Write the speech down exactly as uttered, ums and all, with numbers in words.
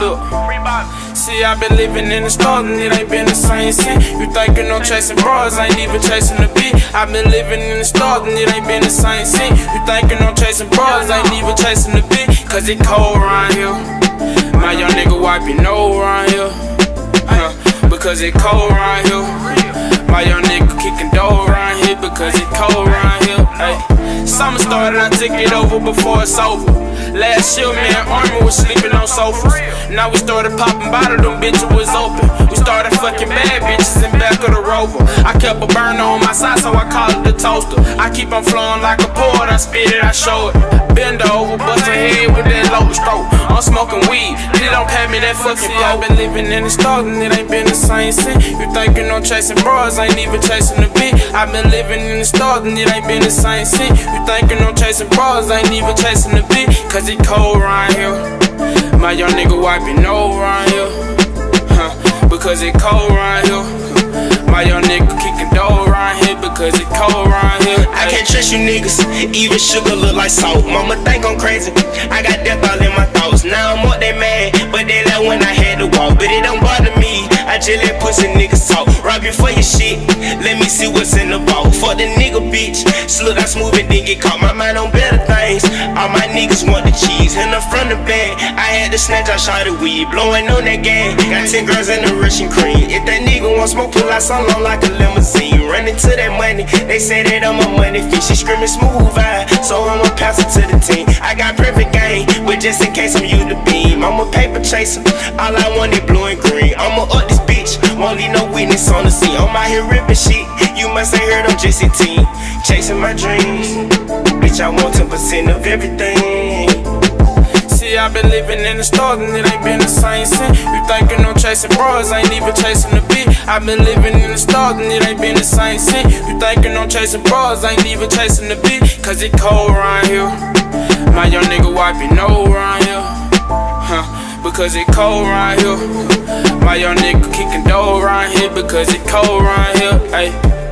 Look, see, I been living in the stars and it ain't been the same since. You thinking I'm chasing bras, I ain't even chasing the beat. I been living in the stars and it ain't been the same since. You thinking I'm chasing bras, I ain't even chasing the beat. Cause it cold around here. My young nigga wipe your nose around here. Huh, because it cold around here. My young nigga kicking dough around here because it cold around here. Ay. Summer started, I took it over before it's over. Last year, me and Army was sleeping on sofas. Now we started popping bottles, them bitches was open. We started fucking bad bitches in back of the Rover. I kept a burner on my side, so I call it the toaster. I keep on flowing like a port, I spit it, I show it. Bend over, bust a head with that low stroke. I'm smoking weed, they don't pay me that fucking flow. I've been living in the stars and it ain't been the same since. You thinking I'm chasing bras, I ain't even chasing the beat. I've been living in the stars and it ain't been the same since. You thinking I'm chasing bras, I ain't even chasing the beat. Cause it cold around here. My young nigga wipe your nose around here. Huh, because it cold around here. My young nigga kicking dough around here because it cold around here. I can't trust you niggas, even sugar look like salt. Mama think I'm crazy, I got death all in my thoughts. Now I'm up, they mad, but they like when I had to walk. But it don't bother me, I just let pussy niggas talk. Rob you for your shit, let me see what's in the vault. Fuck the nigga bitch, slip out smooth and then get caught. My mind on better things, all my niggas want the cheese. In the front of the bag, I had to snatch, I shot of weed. Blowing on that gang, got ten girls in the Russian cream. If that nigga want smoke, pull out something long like a limousine. Running to that money, they say that I'm a money fish. She screaming smooth eye, so I'ma pass it to the team. I got perfect game, but just in case I'm you the beam. I'm a paper chaser, all I want is blue and green. I'ma up this bitch, won't leave no witness on the scene. I'm out here ripping shit, you must have heard I'm just a teen. Chasing my dreams, bitch I want ten percent of everything. See, I been living in the stars and it ain't been the same since. You thinking I'm chasing bras, I ain't even chasing the beat. I been living in the stars and it ain't been the same since. You thinking I'm chasing bras, I ain't even chasing the beat. Cause it cold around here. My young nigga wipe your nose around here. Huh, because it cold around here. My young nigga kicking dough around here because it cold around here. Ay.